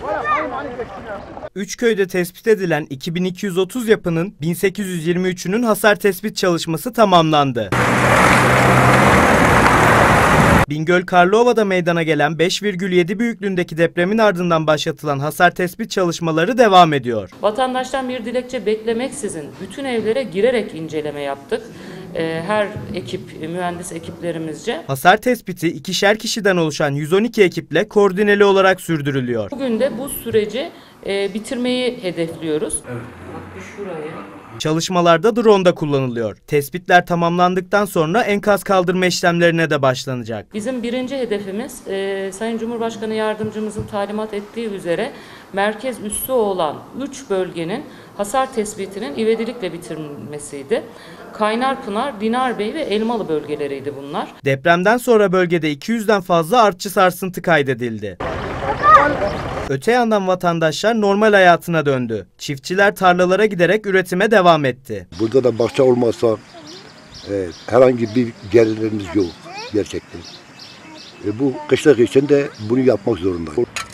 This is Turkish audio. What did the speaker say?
Üç köyde tespit edilen 2230 yapının 1823'ünün hasar tespit çalışması tamamlandı. Bingöl Karlıova'da meydana gelen 5,7 büyüklüğündeki depremin ardından başlatılan hasar tespit çalışmaları devam ediyor. Vatandaştan bir dilekçe beklemeksizin bütün evlere girerek inceleme yaptık. Her ekip, mühendis ekiplerimizce. Hasar tespiti ikişer kişiden oluşan 112 ekiple koordineli olarak sürdürülüyor. Bugün de bu süreci bitirmeyi hedefliyoruz. Evet. Bak şuraya. Çalışmalarda drone da kullanılıyor. Tespitler tamamlandıktan sonra enkaz kaldırma işlemlerine de başlanacak. Bizim birinci hedefimiz Sayın Cumhurbaşkanı Yardımcımızın talimat ettiği üzere merkez üssü olan 3 bölgenin hasar tespitinin ivedilikle bitirilmesiydi. Kaynarpınar, Dinarbey ve Elmalı bölgeleriydi bunlar. Depremden sonra bölgede 200'den fazla artçı sarsıntı kaydedildi. Öte yandan vatandaşlar normal hayatına döndü. Çiftçiler tarlalara giderek üretime devam etti. Burada da bahçe olmazsa herhangi bir gelirlerimiz yok gerçekten. Bu kışlık için de bunu yapmak zorundayız.